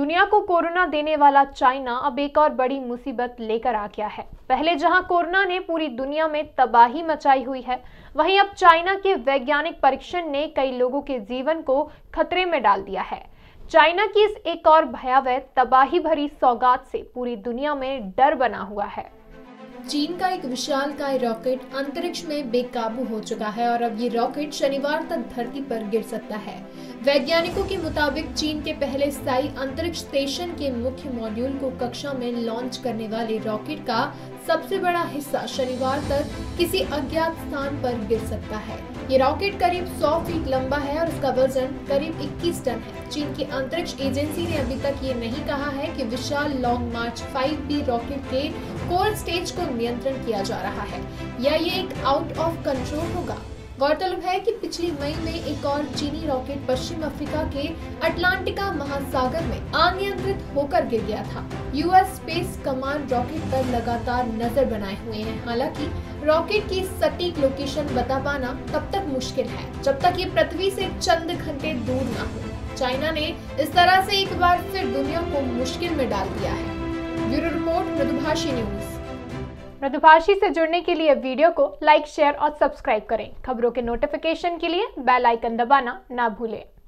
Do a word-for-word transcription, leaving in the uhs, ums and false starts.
दुनिया को कोरोना देने वाला चाइना अब एक और बड़ी मुसीबत लेकर आ गया है। पहले जहां कोरोना ने पूरी दुनिया में तबाही मचाई हुई है, वहीं अब चाइना के वैज्ञानिक परीक्षण ने कई लोगों के जीवन को खतरे में डाल दिया है। चाइना की इस एक और भयावह तबाही भरी सौगात से पूरी दुनिया में डर बना हुआ है। चीन का एक विशालकाय रॉकेट अंतरिक्ष में बेकाबू हो चुका है और अब ये रॉकेट शनिवार तक धरती पर गिर सकता है। वैज्ञानिकों के मुताबिक चीन के पहले स्थायी अंतरिक्ष स्टेशन के मुख्य मॉड्यूल को कक्षा में लॉन्च करने वाले रॉकेट का सबसे बड़ा हिस्सा शनिवार तक किसी अज्ञात स्थान पर गिर सकता है। ये रॉकेट करीब सौ फीट लंबा है और इसका वजन करीब इक्कीस टन है। चीन की अंतरिक्ष एजेंसी ने अभी तक ये नहीं कहा है कि विशाल Long March five B rocket के कोर स्टेज को नियंत्रण किया जा रहा है या ये एक आउट ऑफ कंट्रोल होगा। गौरतलब है कि पिछली मई में एक और चीनी रॉकेट पश्चिम अफ्रीका के अटलांटिका महासागर में अनियंत्रित होकर गिर गया था। यूएस स्पेस कमांड रॉकेट पर लगातार नजर बनाए हुए हैं। हालांकि रॉकेट की सटीक लोकेशन बता पाना तब तक मुश्किल है जब तक ये पृथ्वी से चंद घंटे दूर न हो। चाइना ने इस तरह से एक बार फिर दुनिया को मुश्किल में डाल दिया है। Bureau report, Mridubhashi news. Mridubhashi से जुड़ने के लिए वीडियो को लाइक, शेयर और सब्सक्राइब करें। खबरों के नोटिफिकेशन के लिए बेल आइकन दबाना ना भूलें।